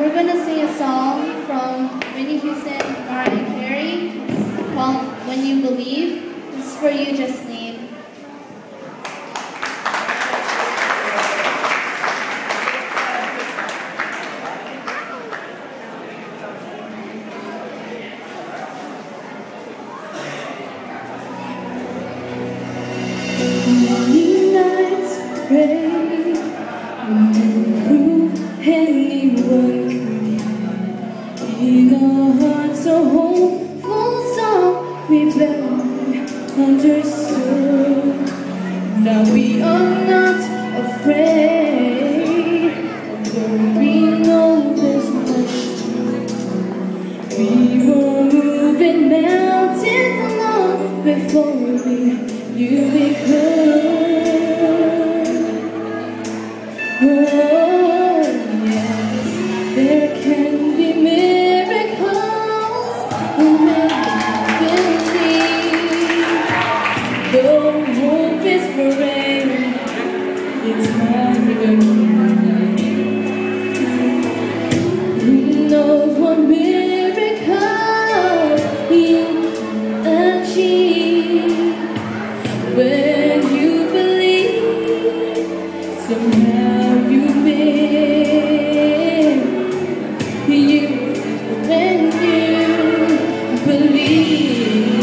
We're gonna sing a song from Whitney Houston and Mariah Carey. It's called When You Believe. This is for you, Jasleen. Morning nights pray, prove anyone can. In our hearts a hopeful song we built, understood. Now we are not afraid, although we know there's much to do. We were moving mountains long before we knew we could. Oh yes, there can be miracles when we believe. Though hope is forever, it's time to believe. Who knows what miracle you can achieve when you believe? Somehow you believe. When you believe.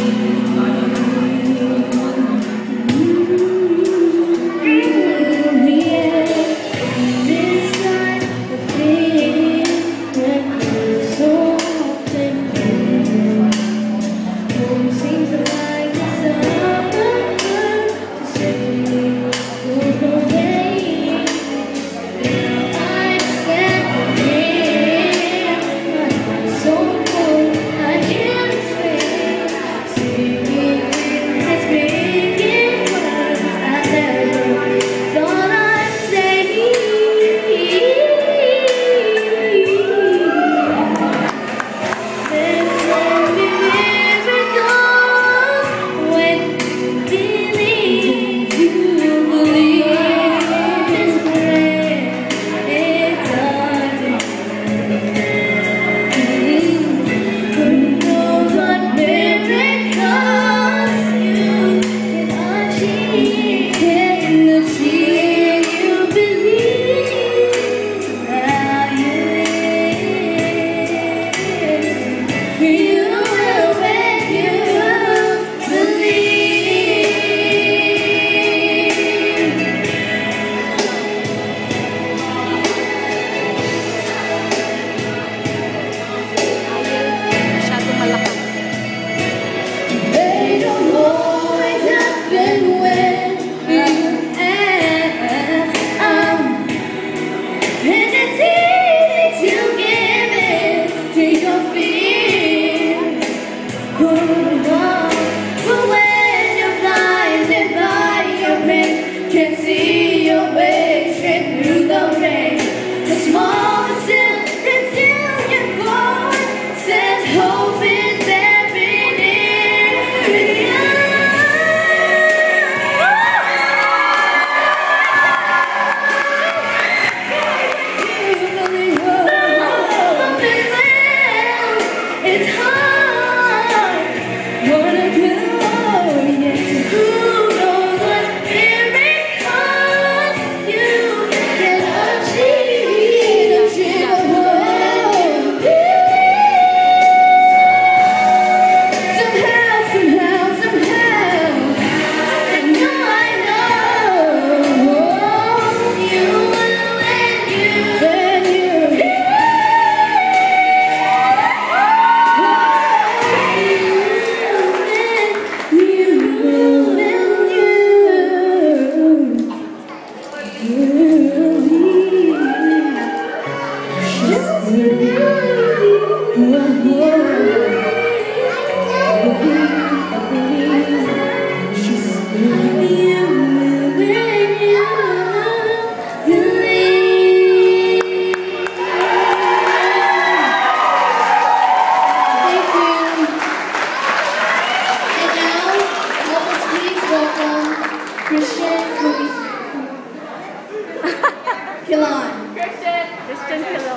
Kilan. Christian